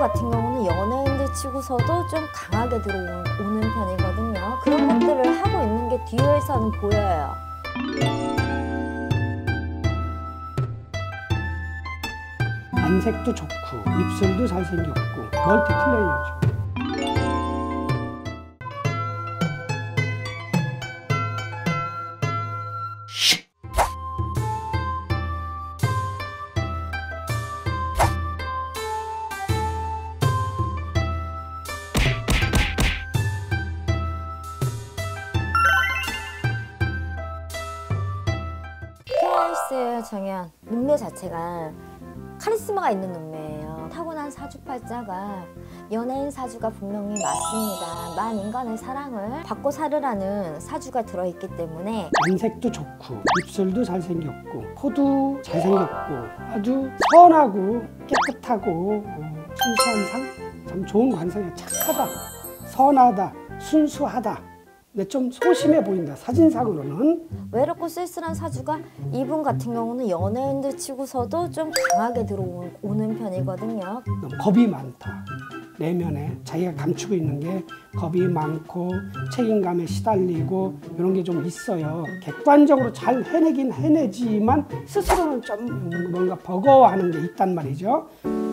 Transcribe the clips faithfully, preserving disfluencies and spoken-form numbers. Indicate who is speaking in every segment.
Speaker 1: 같은 경우는 연예인들 치고서도 좀 강하게 들어오는 편이거든요. 그런 것들을 하고 있는 게 뒤에서는 보여요.
Speaker 2: 안색도 좋고 입술도 잘생겼고 멀티플레이어죠.
Speaker 1: 케이알씨의 정연, 눈매 자체가 카리스마가 있는 눈매예요. 타고난 사주팔자가 연예인 사주가 분명히 맞습니다. 만 인간의 사랑을 받고 살으라는 사주가 들어있기 때문에
Speaker 2: 안색도 좋고 입술도 잘생겼고 코도 잘생겼고 아주 선하고 깨끗하고 어, 순수한 상? 참 좋은 관상이야. 착하다, 선하다, 순수하다. 근데 좀 소심해 보인다. 사진상으로는.
Speaker 1: 외롭고 쓸쓸한 사주가 이분 같은 경우는 연예인들 치고서도 좀 강하게 들어오는 편이거든요.
Speaker 2: 겁이 많다. 내면에 자기가 감추고 있는 게 겁이 많고 책임감에 시달리고 이런 게 좀 있어요. 객관적으로 잘 해내긴 해내지만 스스로는 좀 뭔가 버거워하는 게 있단 말이죠.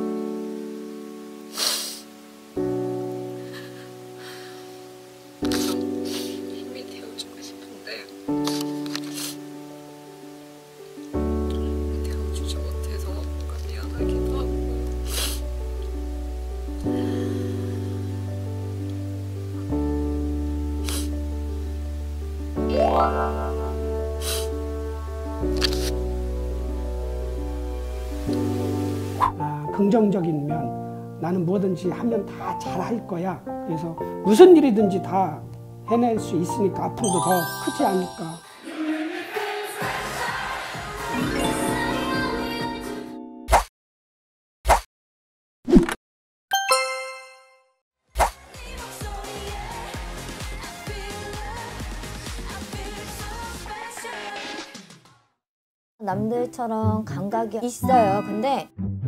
Speaker 2: 아, 긍정적인 면, 나는 뭐든지 하면 다 잘할 거야. 그래서 무슨 일이든지 다 해낼 수 있으니까 앞으로도 더 크지 않을까.
Speaker 1: 남들처럼 감각이 있어요. 근데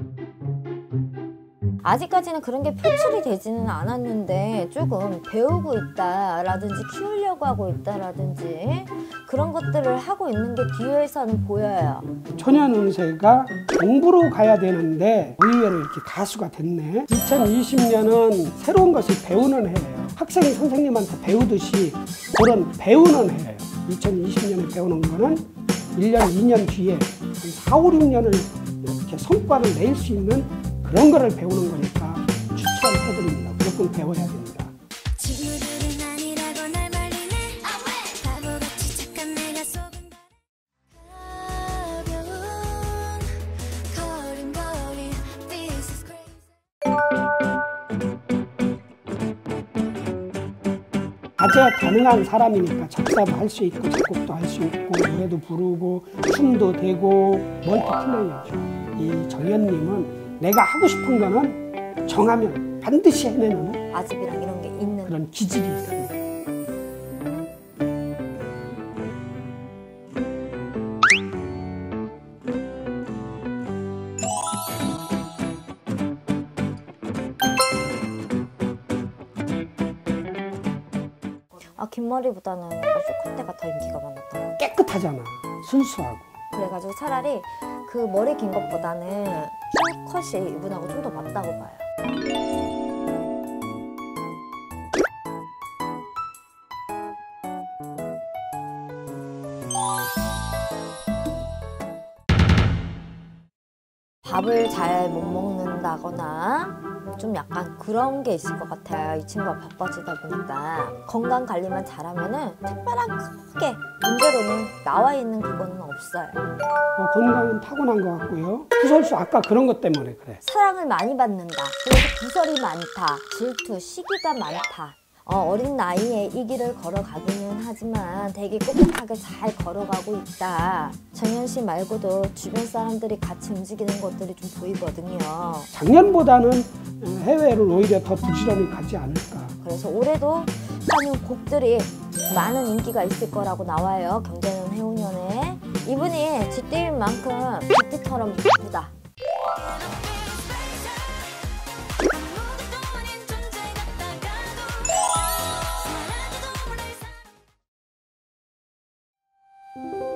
Speaker 1: 아직까지는 그런 게 표출이 되지는 않았는데 조금 배우고 있다라든지 키우려고 하고 있다라든지 그런 것들을 하고 있는 게 뒤에서는 보여요.
Speaker 2: 천연 운세가 공부로 가야 되는데 의외로 이렇게 가수가 됐네. 이천이십 년은 새로운 것을 배우는 해예요. 학생이 선생님한테 배우듯이 그런 배우는 해예요. 이천이십 년에 배우는 거는 일 년, 이 년 뒤에 한 사, 오, 육 년을 이렇게 성과를 낼 수 있는 그런 거를 배우는 거니까 추천해드립니다. 무조건 배워야 됩니다. 다재다능한 사람이니까 작사도 할 수 있고 작곡도 할 수 있고 노래도 부르고 춤도 되고 멀티플레이어죠. 이 정연님은 내가 하고 싶은 거는 정하면 반드시 해내는
Speaker 1: 아집이랑 이런 게 있는
Speaker 2: 그런 기질이 있습니다.
Speaker 1: 아, 긴 머리보다는 아주 컷대가 더 인기가 많았다.
Speaker 2: 깨끗하잖아. 순수하고.
Speaker 1: 그래가지고 차라리 그 머리 긴 것보다는 컷이 이분하고 좀 더 맞다고 봐요. 밥을 잘 못 먹는다거나 좀 약간 그런 게 있을 것 같아요. 이 친구가 바빠지다 보니까 건강 관리만 잘하면은 특별한 크게 문제로는 나와 있는 그거는 없어요.
Speaker 2: 어, 건강은 타고난 것 같고요. 구설수 아까 그런 것 때문에 그래.
Speaker 1: 사랑을 많이 받는다. 그래서 구설이 많다. 질투, 시기가 많다. 어, 어린 나이에 이 길을 걸어가기는 하지만 되게 꼿꼿하게 잘 걸어가고 있다. 정연 씨 말고도 주변 사람들이 같이 움직이는 것들이 좀 보이거든요.
Speaker 2: 작년보다는 해외를 오히려 더 부지런히 가지 않을까.
Speaker 1: 그래서 올해도 하는 곡들이 많은 인기가 있을 거라고 나와요. 경제는 해오년에. 이분이 쥐띠인 만큼 쥐띠처럼 예쁘다.
Speaker 2: 네.